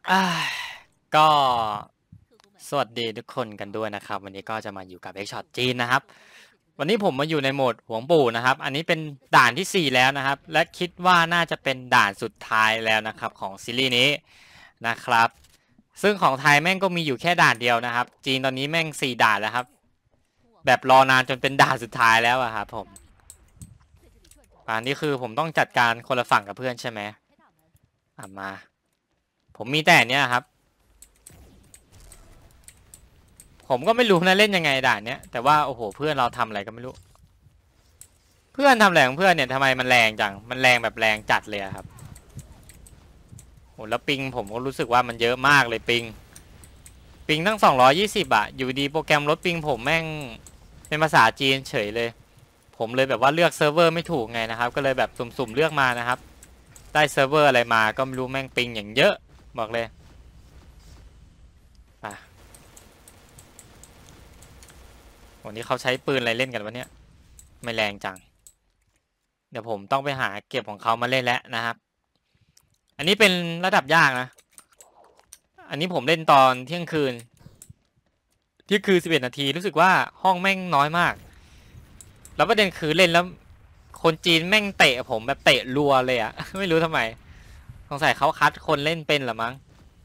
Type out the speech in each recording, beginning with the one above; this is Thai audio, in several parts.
อ่าก็สวัสดีทุกคนกันด้วยนะครับวันนี้ก็จะมาอยู่กับ X Shot จีนนะครับวันนี้ผมมาอยู่ในโหมดหวงปู่นะครับอันนี้เป็นด่านที่4แล้วนะครับและคิดว่าน่าจะเป็นด่านสุดท้ายแล้วนะครับของซีรีส์นี้นะครับซึ่งของไทยแม่งก็มีอยู่แค่ด่านเดียวนะครับจีนตอนนี้แม่ง4ด่านแล้วครับแบบรอนานจนเป็นด่านสุดท้ายแล้วอะครับผมอันนี้คือผมต้องจัดการคนละฝั่งกับเพื่อนใช่ไหมมาผมมีแต่เนี้ยครับ ผมก็ไม่รู้นะเล่นยังไงด่านเนี้ยแต่ว่าโอ้โหเพื่อนเราทำอะไรก็ไม่รู้เพื่อนทำอะไรของเพื่อนเนี่ยทำไมมันแรงจังมันแรงแบบแรงจัดเลยครับโอ้แล้วปิงผมก็รู้สึกว่ามันเยอะมากเลยปิงตั้ง220อะอยู่ดีโปรแกรมลดปิงผมแม่งเป็นภาษาจีนเฉยเลยผมเลยแบบว่าเลือกเซิร์ฟเวอร์ไม่ถูกไงนะครับก็เลยแบบสุ่มๆเลือกมานะครับได้เซิร์ฟเวอร์อะไรมาก็ไม่รู้แม่งปิงอย่างเยอะบอกเลยอ่ะวันนี้เขาใช้ปืนอะไรเล่นกันวะเนี่ยไม่แรงจัง เดี๋ยวผมต้องไปหาเก็บของเขามาเล่นแล้วนะครับ อันนี้เป็นระดับยากนะ อันนี้ผมเล่นตอนเที่ยงคืน11 นาทีรู้สึกว่าห้องแม่งน้อยมาก แล้วประเด็นคือเล่นแล้วคนจีนแม่งเตะผมแบบเตะรัวเลยอะ ไม่รู้ทำไมสงสัยเขาคัดคนเล่นเป็นหรือมั้ง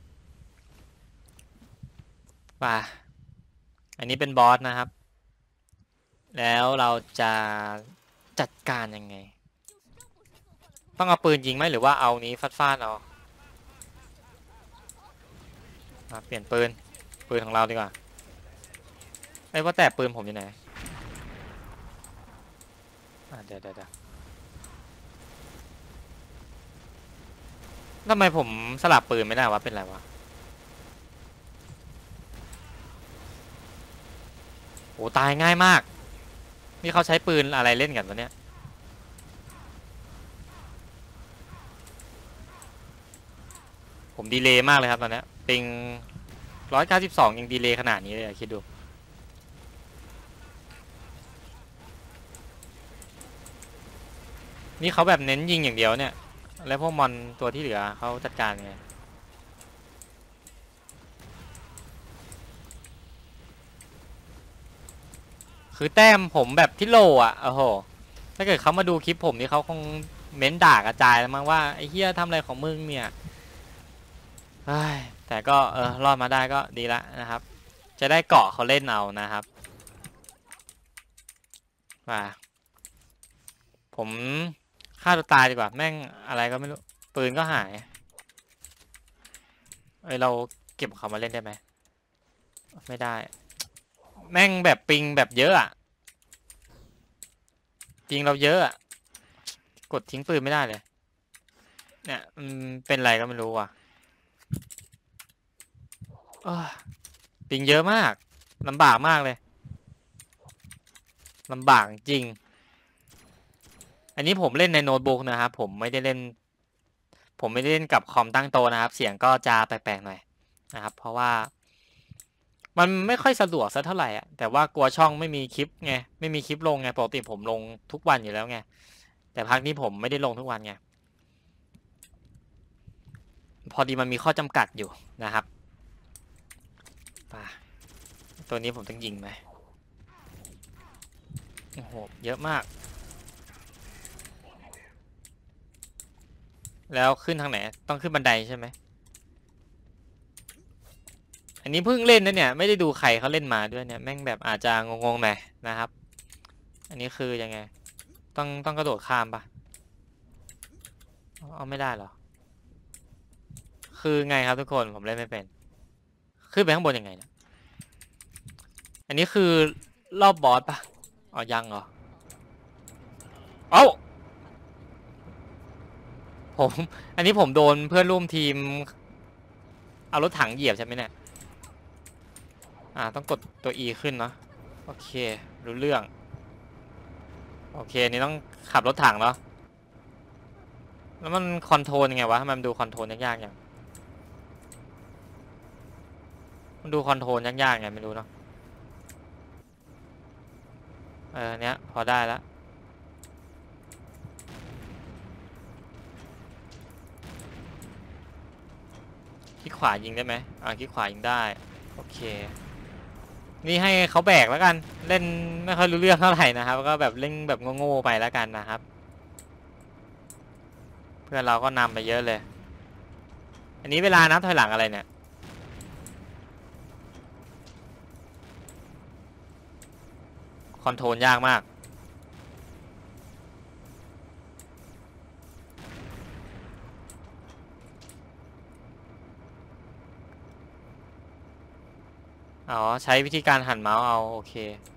ป่ะอันนี้เป็นบอสนะครับ แล้วเราจะจัดการยังไง ต้องเอาปืนยิงไหมหรือว่าเอานี้ฟาดเอาเปลี่ยนปืนของเราดีกว่าไอ้ว่าแต่ปืนผมอยู่ไหนเดี๋ยวทำไมผมสลับปืนไม่ได้วะเป็นไรวะโอ้ตายง่ายมากนี่เขาใช้ปืนอะไรเล่นกันวะเนี่ยผมดีเลย์มากเลยครับตอนนี้ปิง192ยังดีเลย์ขนาดนี้เลยคิดดูนี่เขาแบบเน้นยิงอย่างเดียวเนี่ยแล้วพวกมอนตัวที่เหลือเขาจัดการไงคือแต้มผมแบบที่โลอ่ะโอ้โหถ้าเกิดเขามาดูคลิปผมนี่เขาคงเม้นด่ากระจายแล้วมั้งว่าไอ้เฮียทำอะไรของมึงเนี่ยแต่ก็รอดมาได้ก็ดีละนะครับจะได้เกาะเขาเล่นเอานะครับว่าผมฆ่าตัวตายดีกว่าแม่งอะไรก็ไม่รู้ปืนก็หายเราเก็บเขามาเล่นได้ไหมไม่ได้แม่งแบบปิงแบบเยอะอะปิงเราเยอะอะกดทิ้งปืนไม่ได้เลยเนี่ยเป็นไรก็ไม่รู้ว่ะปิงเยอะมากลำบากมากเลยลำบากจริงอันนี้ผมเล่นในโน้ตบุ๊กนะครับผมไม่ได้เล่นกับคอมตั้งโตะนะครับเสียงก็จะแปลกๆหน่อยนะครับเพราะว่ามันไม่ค่อยสะดวกสักเท่าไหร่อ่ะแต่ว่ากลัวช่องไม่มีคลิปไงไม่มีคลิปลงไงปกติผมลงทุกวันอยู่แล้วไงแต่พักนี้ผมไม่ได้ลงทุกวันไงพอดีมันมีข้อจำกัดอยู่นะครับป่ะตัวนี้ผมต้องยิงไหมโอ้โหเยอะมากแล้วขึ้นทางไหนต้องขึ้นบันไดใช่ไหมอันนี้เพิ่งเล่นนะเนี่ยไม่ได้ดูใครเขาเล่นมาด้วยเนี่ยแม่งแบบอาจจะงงๆหน่อยนะครับอันนี้คือยังไงต้องกระโดดข้ามปะเอาไม่ได้เหรอคือไงครับทุกคนผมเล่นไม่เป็นขึ้นไปข้างบนยังไงเนี่ยอันนี้คือรอบบอสปะอ๋อยังเหรอเอ้าผมอันนี้ผมโดนเพื่อนร่วมทีมเอารถถังเหยียบใช่ไหมเนี่ยต้องกดตัว E ขึ้นเนาะโอเครู้เรื่องโอเคนี่ต้องขับรถถังเนาะแล้วมันคอนโทรลยังไงวะทำไมมันดูคอนโทรลยากๆอย่างมันดูคอนโทรลยากๆไงไม่รู้เนาะเนี้ยพอได้แล้วคลิกขวายิงได้ไหมคลิกขวายิงได้โอเคนี่ให้เขาแบกแล้วกันเล่นไม่ค่อยรู้เรื่องเท่าไหร่นะครับก็แบบเล่นแบบโง่ๆไปแล้วกันนะครับเพื่อนเราก็นำไปเยอะเลยอันนี้เวลานับถอยหลังอะไรเนี่ยคอนโทรลยากมากอ๋อใช้วิธีการหันเมาส์เอาโอเค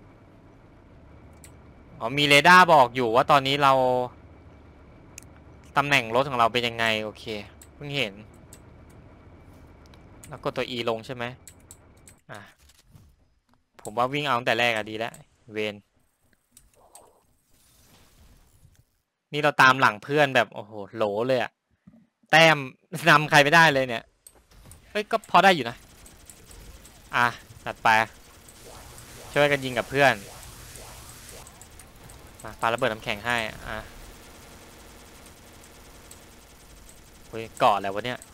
อ๋อมีเรดาร์บอกอยู่ว่าตอนนี้เราตำแหน่งรถของเราเป็นยังไงโอเคเพิ่งเห็นแล้วกดตัว E ลงใช่ไหมอ่ะผมว่าวิ่งเอาตั้งแต่แรกอะดีแล้วเวนนี่เราตามหลังเพื่อนแบบโอ้โหโหลเลยอะแต้มนำใครไม่ได้เลยเนี่ยเฮ้ยก็พอได้อยู่นะจัดไปช่วยกันยิงกับเพื่อนปาระเบิดน้ำแข็งให้เฮ้ยเกาะอะไรวะเนี่ย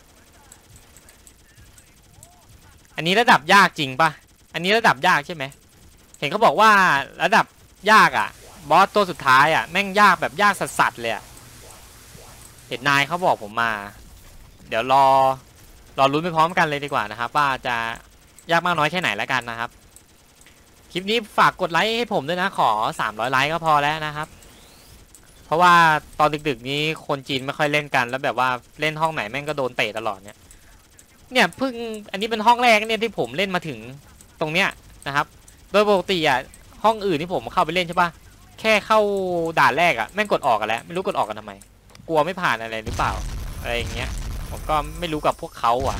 อันนี้ระดับยากจริงปะอันนี้ระดับยากใช่ไหมเห็นเขาบอกว่าระดับยากอ่ะบอสตัวสุดท้ายอ่ะแม่งยากแบบยากสัสๆเลยอ่ะเห็นนายเขาบอกผมมาเดี๋ยวรอลุ้นไปพร้อมกันเลยดีกว่านะครับว่าจะยากมากน้อยแค่ไหนแล้วกันนะครับคลิปนี้ฝากกดไลค์ให้ผมด้วยนะขอ300ไลค์ก็พอแล้วนะครับเพราะว่าตอนดึกๆนี้คนจีนไม่ค่อยเล่นกันแล้วแบบว่าเล่นห้องไหนแม่งก็โดนเตะตลอดเนี่ยเพิ่งอันนี้เป็นห้องแรกเนี่ยที่ผมเล่นมาถึงตรงเนี้ยนะครับโดยปกติอ่ะห้องอื่นที่ผมเข้าไปเล่นใช่ปะแค่เข้าด่านแรกอ่ะแม่งกดออกกันแล้วไม่รู้กดออกกันทำไมกลัวไม่ผ่านอะไรหรือเปล่าอะไรอย่างเงี้ยผมก็ไม่รู้กับพวกเขาอ่ะ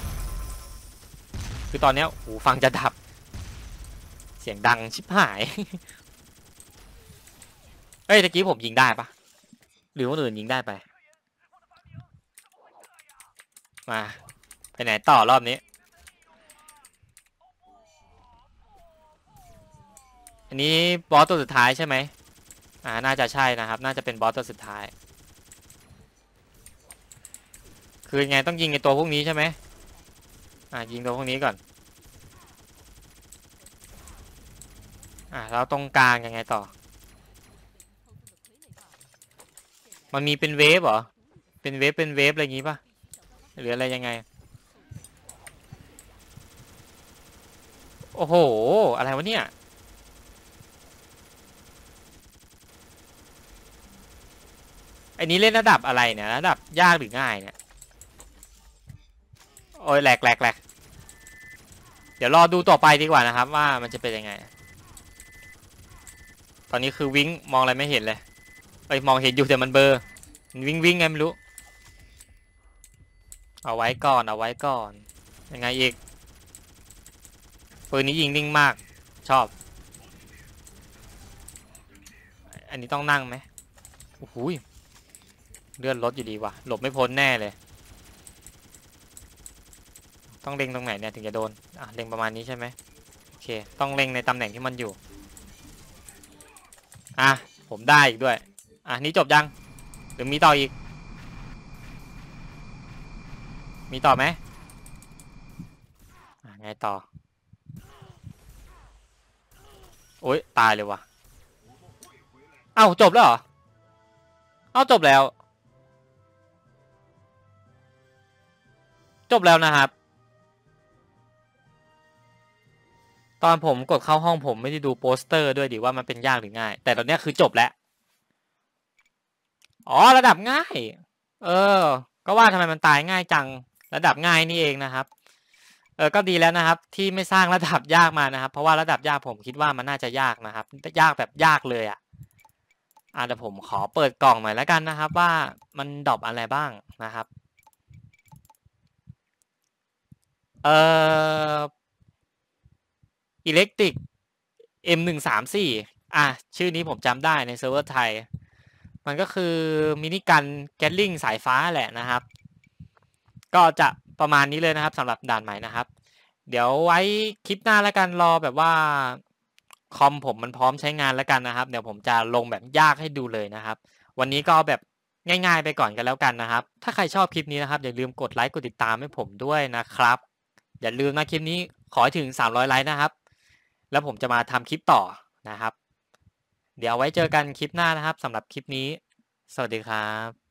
คือตอนเนี้ยหูฟังจะดับเสียงดังชิบหายเฮ้ยตะกี้ผมยิงได้ปะหรือคนอื่นยิงได้ไปมาไปไหนต่อรอบนี้อันนี้บอสตัวสุดท้ายใช่ไหมน่าจะใช่นะครับน่าจะเป็นบอสตัวสุดท้ายคือไงต้องยิงในตัวพวกนี้ใช่ไหมยิงตัวพวกนี้ก่อนแล้วตรงกลางยังไงต่อมันมีเป็นเวฟเหรอเป็นเวฟอะไรอย่างงี้ป่ะหรืออะไรยังไงโอ้โหอะไรวะเนี่ยอันนี้เล่นระดับอะไรเนี่ยระดับยากหรือง่ายเนี่ยโอ้ยแหลกเดี๋ยวรอดูต่อไปดีกว่านะครับว่ามันจะเป็นยังไงตอนนี้คือวิ่งมองอะไรไม่เห็นเลยมองเห็นอยู่แต่มันเบลอมันวิ่งไงไม่รู้เอาไว้ก่อนยังไงอีกปืนนี้ยิงนิ่งมากชอบอันนี้ต้องนั่งไหมโอ้โหเลื่อนรถอยู่ดีว่ะหลบไม่พ้นแน่เลยต้องเล็งตรงไหนเนี่ยถึงจะโดนเล็งประมาณนี้ใช่ไหมโอเคต้องเล็งในตำแหน่งที่มันอยู่ผมได้อีกด้วยนี้จบยังหรือมีต่ออีกมีต่อไหมไงต่อโอ๊ยตายเลยว่ะจบแล้วเหรอจบแล้วนะครับตอนผมกดเข้าห้องผมไม่ได้ดูโปสเตอร์ด้วยดิว่ามันเป็นยากหรือง่ายแต่ตอนนี้คือจบแล้วระดับง่ายเออก็ว่าทำไมมันตายง่ายจังระดับง่ายนี่เองนะครับก็ดีแล้วนะครับที่ไม่สร้างระดับยากมานะครับเพราะว่าระดับยากผมคิดว่ามันน่าจะยากนะครับยากแบบยากเลยเดี๋ยวผมขอเปิดกล่องหน่อยแล้วกันนะครับว่ามันดรอปอะไรบ้างนะครับอิเล็กตริก M134ชื่อนี้ผมจำได้ในเซิร์ฟเวอร์ไทยมันก็คือมินิกันแกลลิงสายฟ้าแหละนะครับก็จะประมาณนี้เลยนะครับสำหรับด่านใหม่นะครับเดี๋ยวไว้คลิปหน้าแล้วกันรอแบบว่าคอมผมมันพร้อมใช้งานแล้วกันนะครับเดี๋ยวผมจะลงแบบยากให้ดูเลยนะครับวันนี้ก็แบบง่ายๆไปก่อนกันแล้วกันนะครับถ้าใครชอบคลิปนี้นะครับอย่าลืมกดไลค์กดติดตามให้ผมด้วยนะครับอย่าลืมนะคลิปนี้ขอให้ถึง300ไลค์นะครับแล้วผมจะมาทำคลิปต่อนะครับเดี๋ยวไว้เจอกันคลิปหน้านะครับสำหรับคลิปนี้สวัสดีครับ